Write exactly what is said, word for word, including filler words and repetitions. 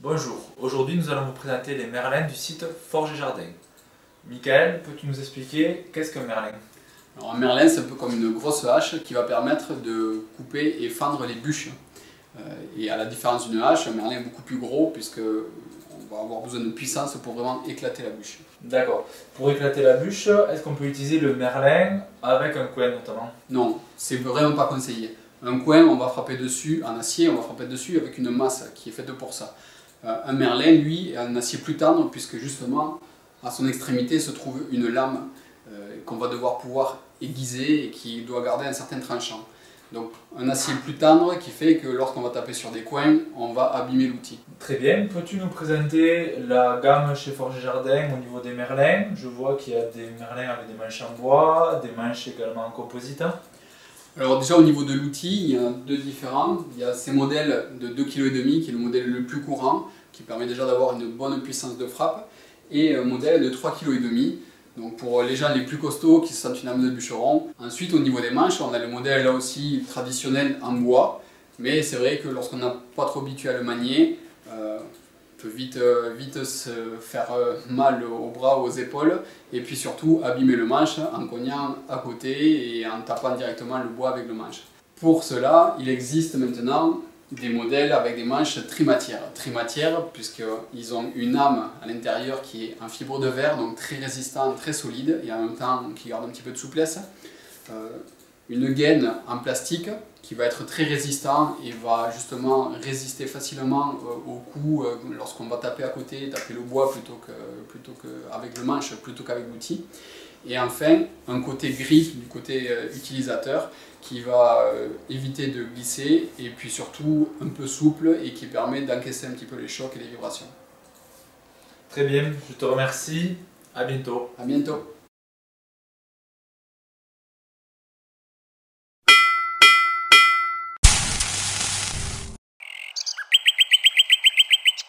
Bonjour, aujourd'hui nous allons vous présenter les merlins du site Forges et Jardins. Michael, peux-tu nous expliquer qu'est-ce qu'un merlin? Alors un merlin, c'est un peu comme une grosse hache qui va permettre de couper et fendre les bûches. Euh, et à la différence d'une hache, un merlin est beaucoup plus gros puisque on va avoir besoin de puissance pour vraiment éclater la bûche. D'accord. Pour éclater la bûche, est-ce qu'on peut utiliser le merlin avec un coin notamment? Non, c'est vraiment pas conseillé. Un coin, on va frapper dessus en acier, on va frapper dessus avec une masse qui est faite pour ça. Euh, un merlin, lui, est un acier plus tendre puisque justement à son extrémité se trouve une lame euh, qu'on va devoir pouvoir aiguiser et qui doit garder un certain tranchant. Donc un acier plus tendre qui fait que lorsqu'on va taper sur des coins, on va abîmer l'outil. Très bien. Peux-tu nous présenter la gamme chez Forges et Jardins au niveau des merlins? Je vois qu'il y a des merlins avec des manches en bois, des manches également en composite. Alors déjà au niveau de l'outil, il y a deux différents. Il y a ces modèles de deux virgule cinq kilos qui est le modèle le plus courant, qui permet déjà d'avoir une bonne puissance de frappe, et un modèle de trois virgule cinq kilos, donc pour les gens les plus costauds qui se sentent une âme de bûcheron. Ensuite au niveau des manches, on a le modèle là aussi traditionnel en bois, mais c'est vrai que lorsqu'on n'a pas trop habitué à le manier, euh, peut vite, euh, vite se faire euh, mal aux bras ou aux épaules, et puis surtout abîmer le manche en cognant à côté et en tapant directement le bois avec le manche. Pour cela, il existe maintenant des modèles avec des manches trimatières. Trimatières puisqu'ils ont une âme à l'intérieur qui est en fibre de verre, donc très résistant, très solide, et en même temps qui garde un petit peu de souplesse. Euh, une gaine en plastique qui va être très résistant et va justement résister facilement euh, au coup euh, lorsqu'on va taper à côté, taper le bois plutôt que, plutôt que avec le manche plutôt qu'avec l'outil. Et enfin, un côté gris du côté euh, utilisateur qui va euh, éviter de glisser et puis surtout un peu souple et qui permet d'encaisser un petit peu les chocs et les vibrations. Très bien, je te remercie. À bientôt. À bientôt.